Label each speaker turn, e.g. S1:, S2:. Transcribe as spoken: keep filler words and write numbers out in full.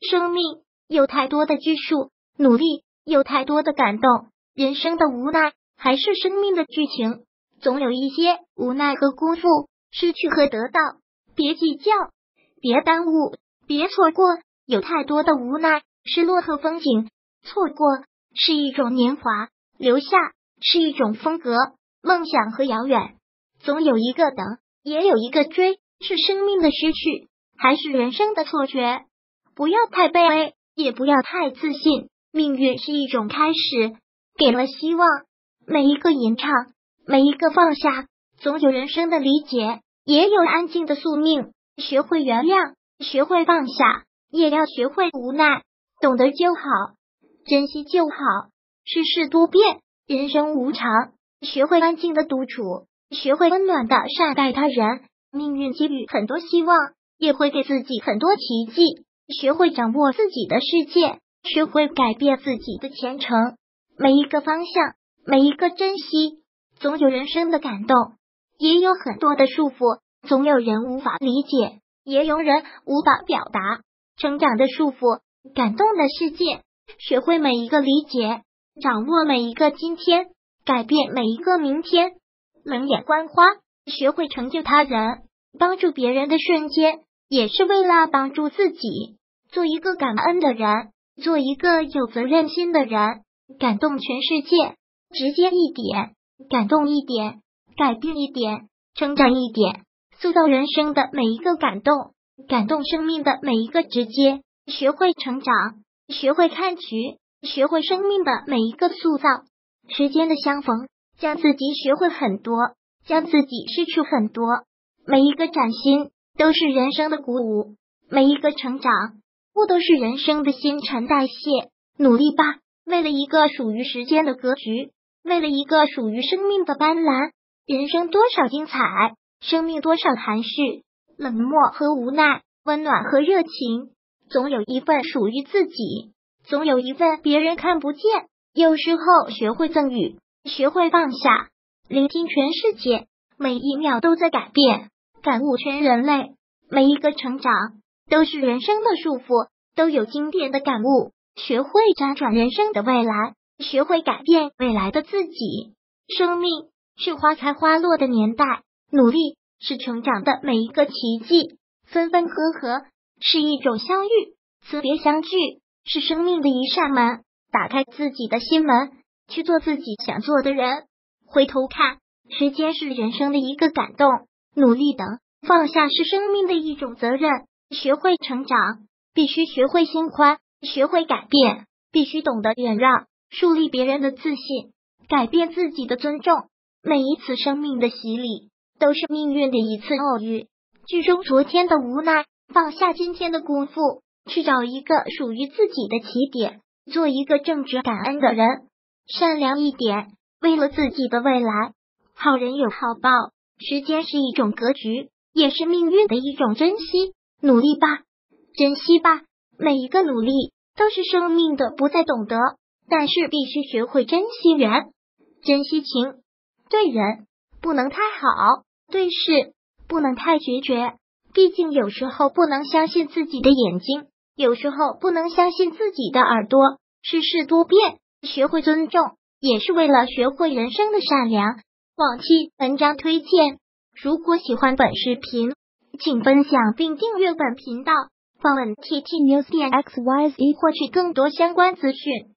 S1: 生命有太多的拘束，努力有太多的感动，人生的无奈还是生命的剧情，总有一些无奈和辜负，失去和得到，别计较，别耽误，别错过。有太多的无奈、失落和风景，错过是一种年华，留下是一种风格，梦想和遥远，总有一个等，也有一个追，是生命的失去，还是人生的错觉？不要太悲哀，也不要太自信，命运是一种开始，给了希望，每一个吟唱，每一个放下，总有人生的理解，也有安静的宿命。学会原谅，学会放下，也要学会无奈，懂得就好，珍惜就好。世事多变，人生无常，学会安静的独处，学会温暖的善待他人。命运给予很多希望，也会给自己很多奇迹。学会掌握自己的世界，学会改变自己的前程。每一个方向，每一个珍惜，总有人生的感动，也有很多的束缚，总有人无法理解，也有人无法表达。成长的束缚，感动的世界，学会每一个理解，掌握每一个今天，改变每一个明天。冷眼观花，学会成就他人，帮助别人的瞬间，也是为了帮助自己。做一个感恩的人，做一个有责任心的人，感动全世界。直接一点，感动一点，改变一点，成长一点，塑造人生的每一个感动，感动生命的每一个直接。学会成长，学会看局，学会生命的每一个塑造。时间的相逢，将自己学会很多，将自己失去很多。每一个崭新都是人生的鼓舞，每一个成长不都是人生的新陈代谢。努力吧，为了一个属于时间的格局，为了一个属于生命的斑斓。人生多少精彩，生命多少含蓄，冷漠和无奈，温暖和热情，总有一份属于自己，总有一份别人看不见。有时候学会赠予，学会放下，聆听全世界，每一秒都在改变，感悟全人类。每一个成长都是人生的束缚，都有经典的感悟。学会辗转人生的未来，学会改变未来的自己。生命是花开花落的年代，努力是成长的每一个奇迹。分分合合是一种相遇，辞别相聚是生命的一扇门。打开自己的心门，去做自己想做的人。回头看，时间是人生的一个感动，努力等，放下是生命的一种责任。学会成长，必须学会心宽，学会改变，必须懂得忍让，树立别人的自信，改变自己的尊重。每一次生命的洗礼，都是命运的一次偶遇。剧中昨天的无奈，放下今天的辜负，去找一个属于自己的起点，做一个正直感恩的人，善良一点，为了自己的未来。好人有好报，时间是一种格局，也是命运的一种珍惜。努力吧，珍惜吧，每一个努力都是生命的不再懂得，但是必须学会珍惜人，珍惜情。对人不能太好，对事不能太决绝。毕竟有时候不能相信自己的眼睛，有时候不能相信自己的耳朵。世事多变，学会尊重，也是为了学会人生的善良。往期文章推荐，如果喜欢本视频，请分享并订阅本频道，访问 T T News 点 X Y Z 获取更多相关资讯。